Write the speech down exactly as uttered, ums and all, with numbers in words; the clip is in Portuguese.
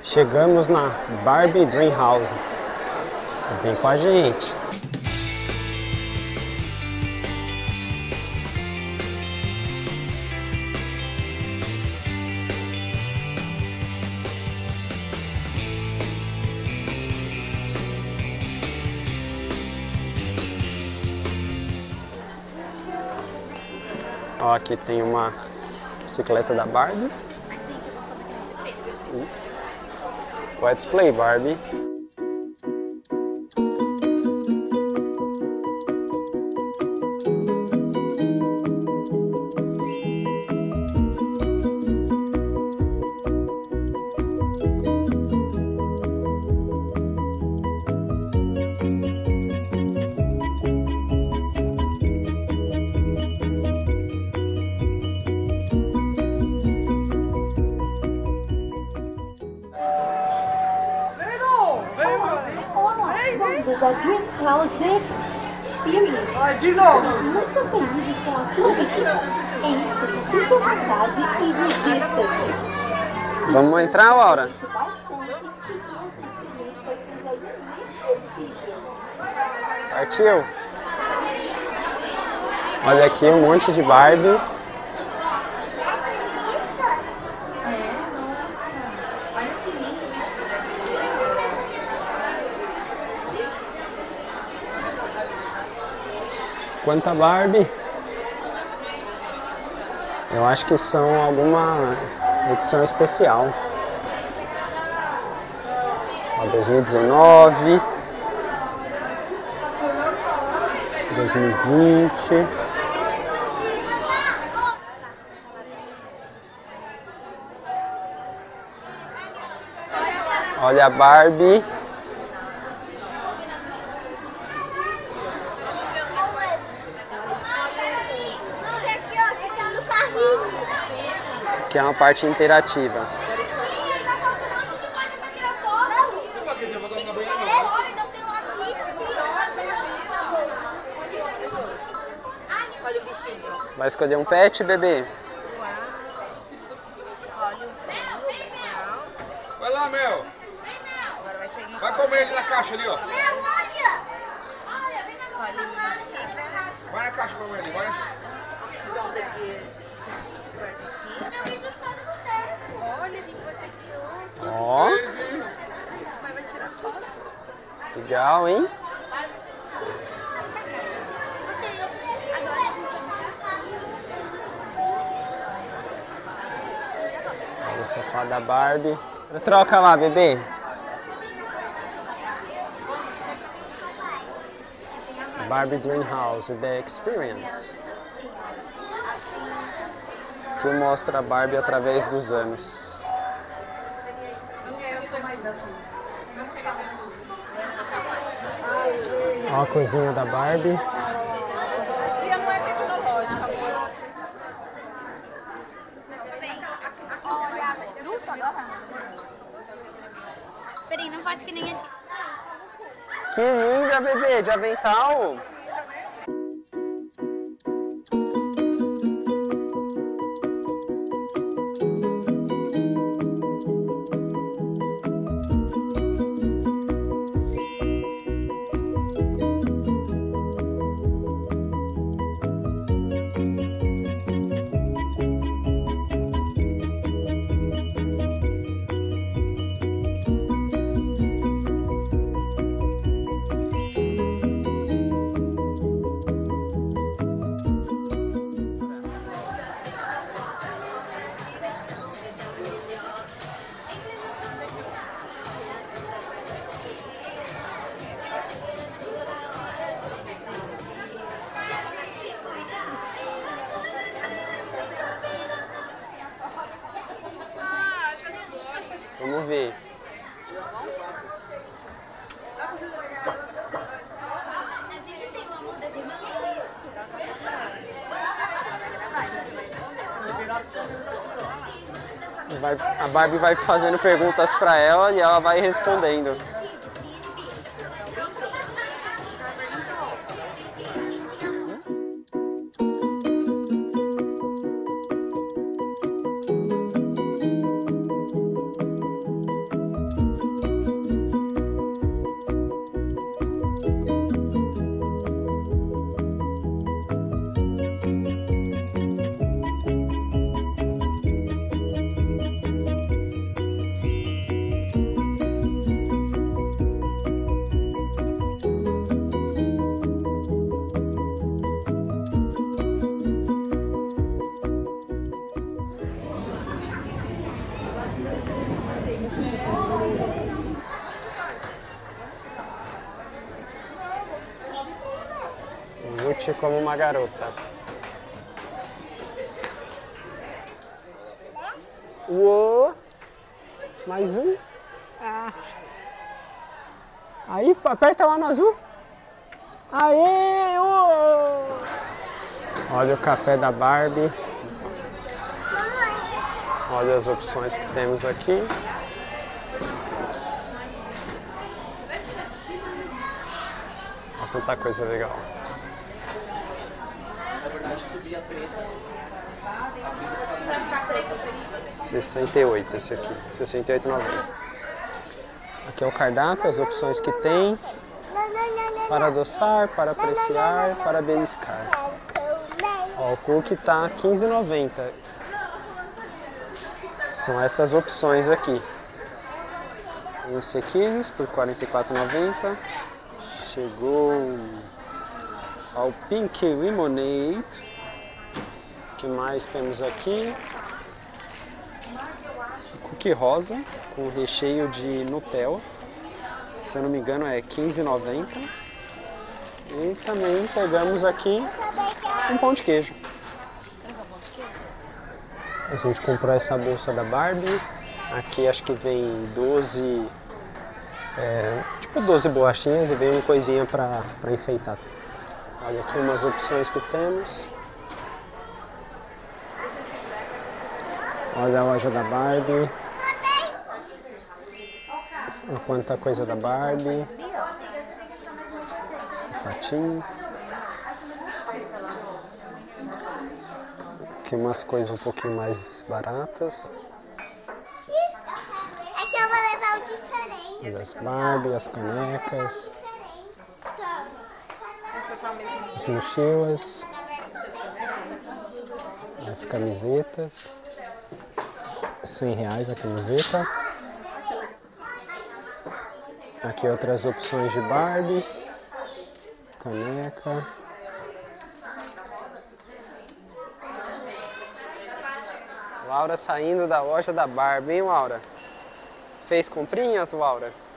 Chegamos na Barbie Dreamhouse. Vem com a gente. Ó, aqui tem uma bicicleta da Barbie. Let's play, Barbie. There's a Dreamhouse Day Experience. Ai, de novo! Muito felizes com a sua visita. Entre, sinta vontade e divirta-se. Vamos entrar, Laura? Partiu? Olha aqui um monte de Barbies. Quanta Barbie? Eu acho que são alguma edição especial. Ó, dois mil e dezenove, dois mil e vinte. Olha a Barbie. Que é uma parte interativa. Vai escolher um pet, bebê? Vai lá, Mel. Vai comer ele na caixa ali, ó. Vai na caixa comer ele, vai. Ó. Legal, hein? Olha o sofá da Barbie. Troca lá, bebê. Barbie Dreamhouse, The Experience. Que mostra a Barbie através dos anos. Ó a coisinha da Barbie. Tia não é tecnológica, amor. Luta agora? Peraí, não faz que nem a tia. Que linda, bebê, de avental. Vamos ver. A gente tem o amor das irmãs. Vai, a Barbie vai fazendo perguntas pra ela e ela vai respondendo. sente como uma garota. Uou! Mais um. Ah. Aí, aperta lá no azul. Aê! Uou! Olha o café da Barbie. Olha as opções que temos aqui. Olha quanta coisa legal. sessenta e oito esse aqui, sessenta e oito reais e noventa centavos. Aqui é o cardápio, as opções que tem. Para adoçar, para apreciar, para beliscar. Ó, o cookie tá quinze reais e noventa centavos. São essas opções aqui. Esse aqui por quarenta e quatro reais e noventa centavos. Chegou ao Pink Lemonade. O que mais temos aqui? Cookie rosa com recheio de Nutella. Se eu não me engano é quinze reais e noventa centavos. E também pegamos aqui um pão de queijo. A gente comprou essa bolsa da Barbie. Aqui acho que vem doze, é, tipo doze bolachinhas e vem uma coisinha pra, pra enfeitar. Olha aqui umas opções que temos. Olha a loja da Barbie. Olha quanta coisa da Barbie. Patins. Aqui umas coisas um pouquinho mais baratas. Aqui eu vou levar um diferente. As Barbie, as canecas. As mochilas. As camisetas. cem reais a camiseta. Aqui outras opções de Barbie. Caneca. Laura saindo da loja da Barbie, hein, Laura? Fez comprinhas, Laura?